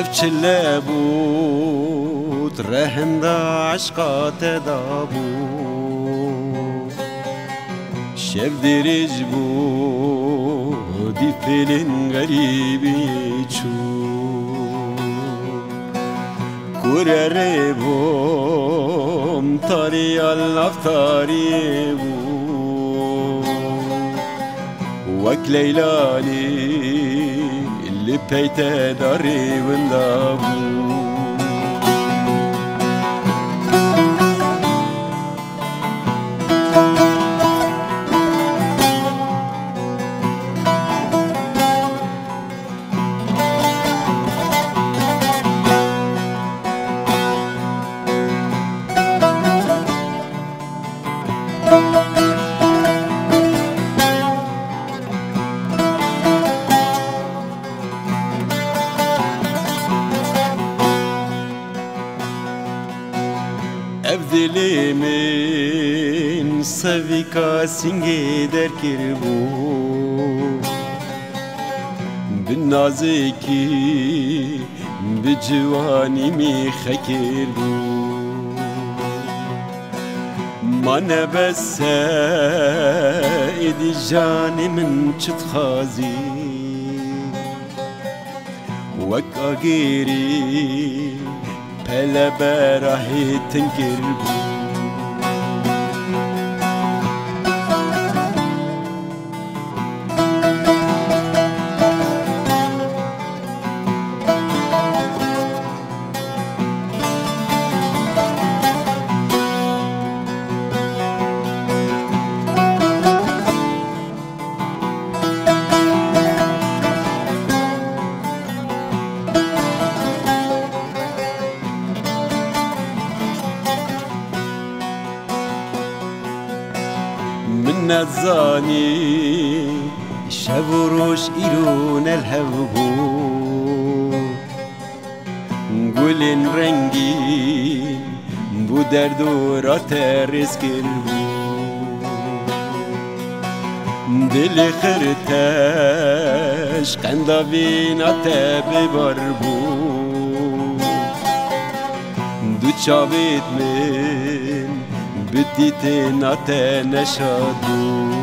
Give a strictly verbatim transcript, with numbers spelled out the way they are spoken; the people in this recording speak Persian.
چله بود رهند عشقات دابود شب دیریج بود دی فیلین غریبی چو کوره بوم تاری الله تاری بود وک لیلالی اللي بيت داري واللابو Evdili min sevika singe derkir bu bin naziki bi civani mi xekir bu mane besse idi jani min çıt xazi vek agiri pele berahi tenkir bu من الزاني شبروش إيرون الهوبو نقولن رنگی بو درد و رات رزقر بو دل خرتش قنداوینات ببار بو دو چاوید من بدیت نات نشاد بو